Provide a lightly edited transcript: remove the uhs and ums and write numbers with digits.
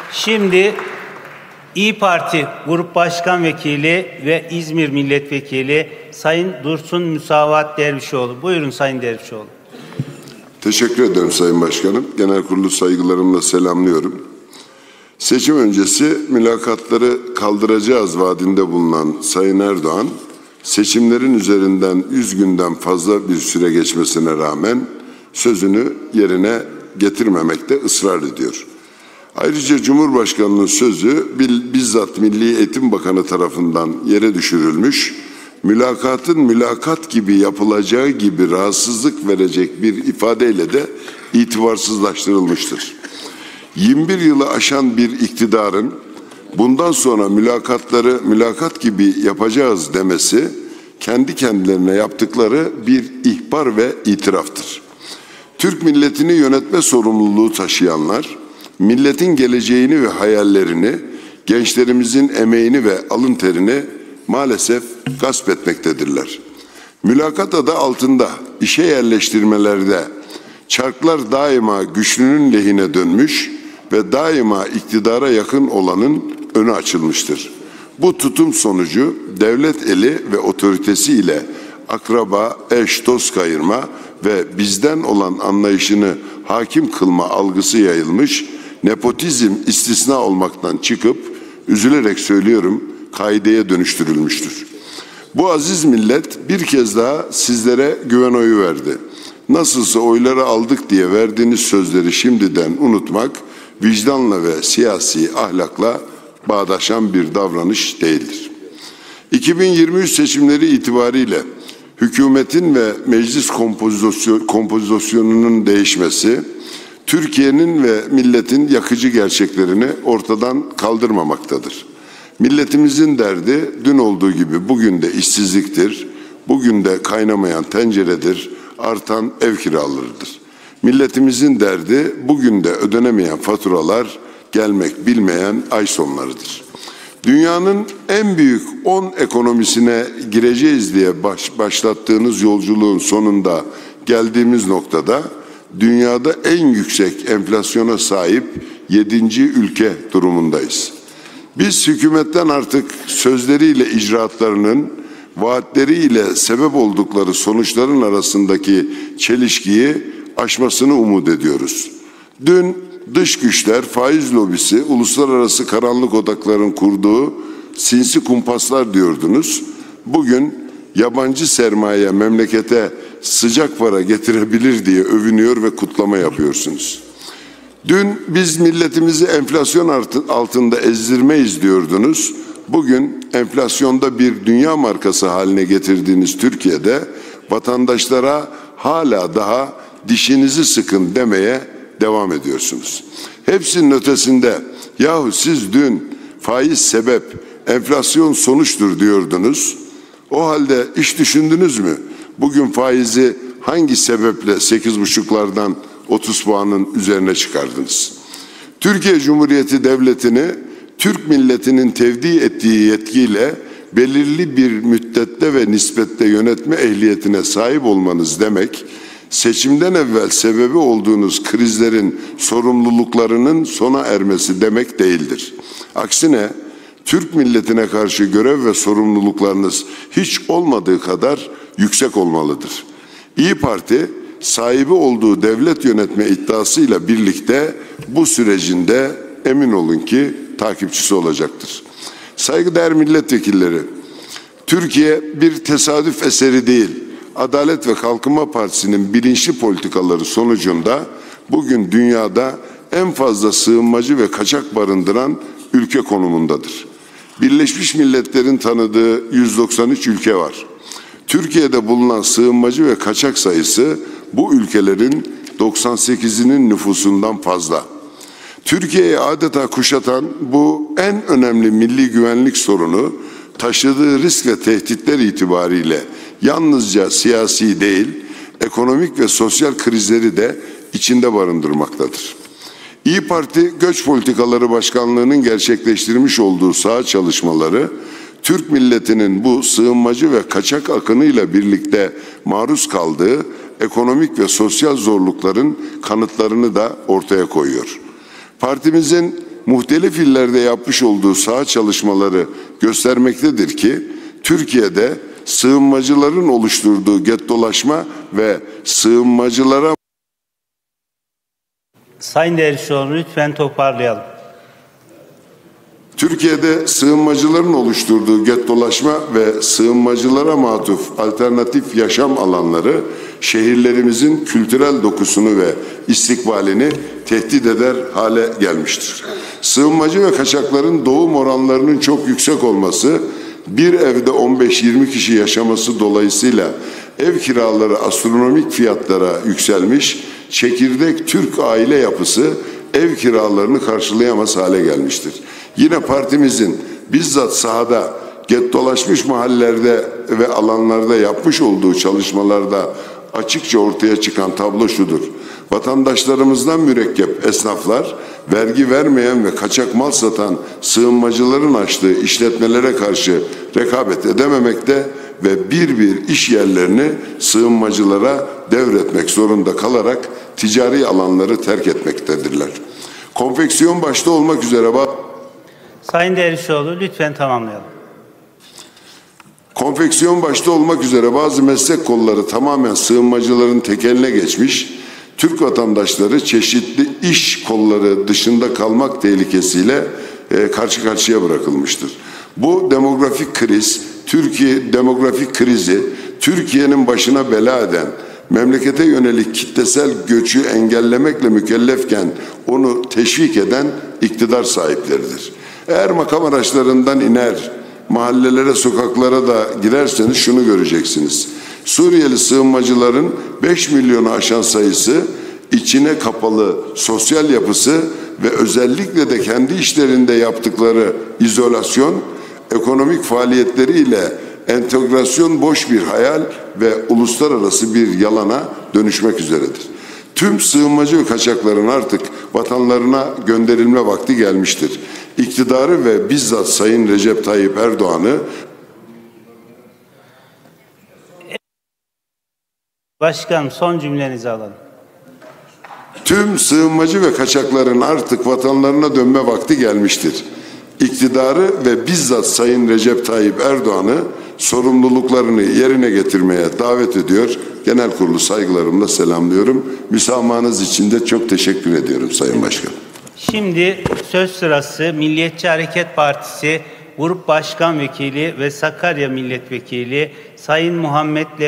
Şimdi İYİ Parti Grup Başkan Vekili ve İzmir Milletvekili Sayın Dursun Müsavat Dervişoğlu. Buyurun Sayın Dervişoğlu. Teşekkür ederim Sayın Başkanım. Genel Kurulu saygılarımla selamlıyorum. Seçim öncesi mülakatları kaldıracağız vaadinde bulunan Sayın Erdoğan, seçimlerin üzerinden 100 günden fazla bir süre geçmesine rağmen sözünü yerine getirmemekte ısrar ediyor. Ayrıca Cumhurbaşkanı'nın sözü bizzat Milli Eğitim Bakanı tarafından yere düşürülmüş, mülakatın mülakat gibi yapılacağı gibi rahatsızlık verecek bir ifadeyle de itibarsızlaştırılmıştır. 21 yılı aşan bir iktidarın bundan sonra mülakatları mülakat gibi yapacağız demesi, kendi kendilerine yaptıkları bir ihbar ve itiraftır. Türk milletini yönetme sorumluluğu taşıyanlar, milletin geleceğini ve hayallerini, gençlerimizin emeğini ve alın terini maalesef gasp etmektedirler. Mülakat adı altında işe yerleştirmelerde çarklar daima güçlünün lehine dönmüş ve daima iktidara yakın olanın önü açılmıştır. Bu tutum sonucu devlet eli ve otoritesi ile akraba, eş, dost kayırma ve bizden olan anlayışını hakim kılma algısı yayılmış, nepotizm istisna olmaktan çıkıp, üzülerek söylüyorum, kaideye dönüştürülmüştür. Bu aziz millet bir kez daha sizlere güven oyu verdi. Nasılsa oyları aldık diye verdiğiniz sözleri şimdiden unutmak, vicdanla ve siyasi ahlakla bağdaşan bir davranış değildir. 2023 seçimleri itibariyle hükümetin ve meclis kompozisyonunun değişmesi, Türkiye'nin ve milletin yakıcı gerçeklerini ortadan kaldırmamaktadır. Milletimizin derdi dün olduğu gibi bugün de işsizliktir, bugün de kaynamayan tenceredir, artan ev kiralarıdır. Milletimizin derdi bugün de ödenemeyen faturalar, gelmek bilmeyen ay sonlarıdır. Dünyanın en büyük 10 ekonomisine gireceğiz diye başlattığınız yolculuğun sonunda geldiğimiz noktada dünyada en yüksek enflasyona sahip 7. ülke durumundayız. Biz hükümetten artık sözleriyle icraatlarının, vaatleriyle sebep oldukları sonuçların arasındaki çelişkiyi aşmasını umut ediyoruz. Dün dış güçler, faiz lobisi, uluslararası karanlık odakların kurduğu sinsi kumpaslar diyordunuz. Bugün yabancı sermaye memlekete sıcak para getirebilir diye övünüyor ve kutlama yapıyorsunuz. Dün biz milletimizi enflasyon altında ezdirmeyiz diyordunuz. Bugün enflasyonda bir dünya markası haline getirdiğiniz Türkiye'de vatandaşlara hala daha dişinizi sıkın demeye devam ediyorsunuz. Hepsinin ötesinde yahu siz dün faiz sebep, enflasyon sonuçtur diyordunuz. O halde hiç düşündünüz mü? Bugün faizi hangi sebeple 8,5'lardan 30 puanın üzerine çıkardınız? Türkiye Cumhuriyeti Devleti'ni Türk milletinin tevdi ettiği yetkiyle belirli bir müddette ve nispette yönetme ehliyetine sahip olmanız demek, seçimden evvel sebebi olduğunuz krizlerin sorumluluklarının sona ermesi demek değildir. Aksine Türk milletine karşı görev ve sorumluluklarınız hiç olmadığı kadar yüksek olmalıdır. İYİ Parti sahibi olduğu devlet yönetme iddiasıyla birlikte bu sürecinde emin olun ki takipçisi olacaktır. Saygıdeğer milletvekilleri, Türkiye bir tesadüf eseri değil, Adalet ve Kalkınma Partisi'nin bilinçli politikaları sonucunda bugün dünyada en fazla sığınmacı ve kaçak barındıran ülke konumundadır. Birleşmiş Milletler'in tanıdığı 193 ülke var. Türkiye'de bulunan sığınmacı ve kaçak sayısı bu ülkelerin 98'inin nüfusundan fazla. Türkiye'yi adeta kuşatan bu en önemli milli güvenlik sorunu taşıdığı risk ve tehditler itibariyle yalnızca siyasi değil, ekonomik ve sosyal krizleri de içinde barındırmaktadır. İYİ Parti Göç Politikaları Başkanlığı'nın gerçekleştirmiş olduğu saha çalışmaları, Türk milletinin bu sığınmacı ve kaçak akınıyla birlikte maruz kaldığı ekonomik ve sosyal zorlukların kanıtlarını da ortaya koyuyor. Partimizin muhtelif illerde yapmış olduğu saha çalışmaları göstermektedir ki Türkiye'de sığınmacıların oluşturduğu gettolaşma ve sığınmacılara... Sayın Dervişoğlu, lütfen toparlayalım. Türkiye'de sığınmacıların oluşturduğu gettolaşma ve sığınmacılara matuf alternatif yaşam alanları şehirlerimizin kültürel dokusunu ve istikbalini tehdit eder hale gelmiştir. Sığınmacı ve kaçakların doğum oranlarının çok yüksek olması, bir evde 15-20 kişi yaşaması dolayısıyla ev kiraları astronomik fiyatlara yükselmiş, çekirdek Türk aile yapısı ev kiralarını karşılayamaz hale gelmiştir. Yine partimizin bizzat sahada gettolaşmış mahallelerde ve alanlarda yapmış olduğu çalışmalarda açıkça ortaya çıkan tablo şudur: vatandaşlarımızdan mürekkep esnaflar, vergi vermeyen ve kaçak mal satan sığınmacıların açtığı işletmelere karşı rekabet edememekte ve bir iş yerlerini sığınmacılara devretmek zorunda kalarak ticari alanları terk etmektedirler. Konfeksiyon başta olmak üzere... Sayın Dervişoğlu, lütfen tamamlayalım. Konfeksiyon başta olmak üzere bazı meslek kolları tamamen sığınmacıların tekeline geçmiş, Türk vatandaşları çeşitli iş kolları dışında kalmak tehlikesiyle karşı karşıya bırakılmıştır. Bu demografik krizi Türkiye'nin başına bela eden, memlekete yönelik kitlesel göçü engellemekle mükellefken onu teşvik eden iktidar sahipleridir. Eğer makam araçlarından iner, mahallelere, sokaklara da girerseniz şunu göreceksiniz: Suriyeli sığınmacıların 5 milyonu aşan sayısı, içine kapalı sosyal yapısı ve özellikle de kendi işlerinde yaptıkları izolasyon, ekonomik faaliyetleriyle entegrasyon boş bir hayal ve uluslararası bir yalana dönüşmek üzeredir. Tüm sığınmacı ve kaçakların artık vatanlarına gönderilme vakti gelmiştir. İktidarı ve bizzat Sayın Recep Tayyip Erdoğan'ı... Başkanım, son cümlenizi alalım. Tüm sığınmacı ve kaçakların artık vatanlarına dönme vakti gelmiştir. İktidarı ve bizzat Sayın Recep Tayyip Erdoğan'ı sorumluluklarını yerine getirmeye davet ediyor. Genel kurulu saygılarımla selamlıyorum. Müsamahanız için de çok teşekkür ediyorum Sayın Başkan. Şimdi söz sırası Milliyetçi Hareket Partisi Grup Başkan Vekili ve Sakarya Milletvekili Sayın Muhammed